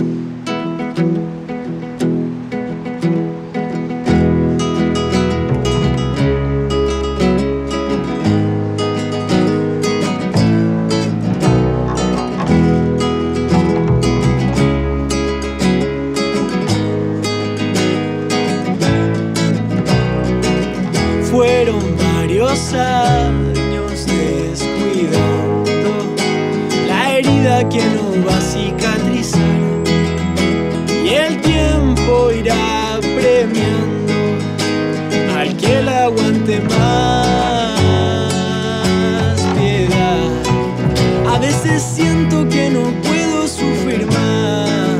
Fueron varios años descuidando la herida que no va a cicatrizar, y el tiempo irá premiando al que la aguante más piedad. A veces siento que no puedo sufrir más.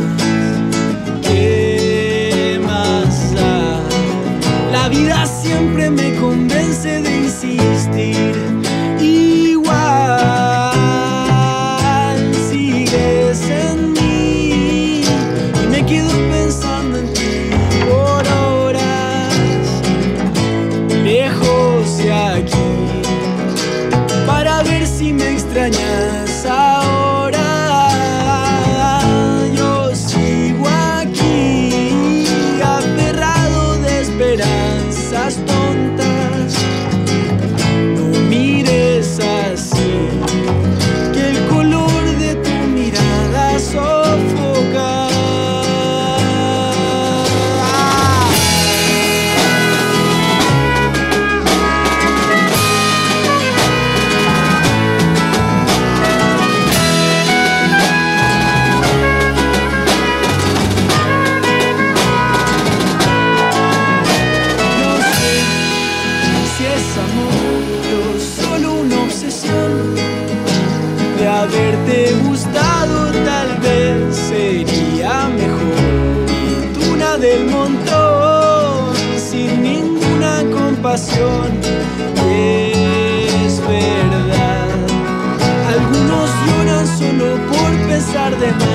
¿Qué más da? La vida siempre me convence de insistir. Igual sigues en mí y me quedo pensando en ti por horas, lejos de aquí, para ver si me extrañas ahora. Yo sigo aquí, aferrado de esperanzas tontas. No mires así, que el color de tu mirada sofoca. De haberte gustado tal vez sería mejor, y tú una del montón sin ninguna compasión. Es verdad, algunos lloran solo por pesar de más.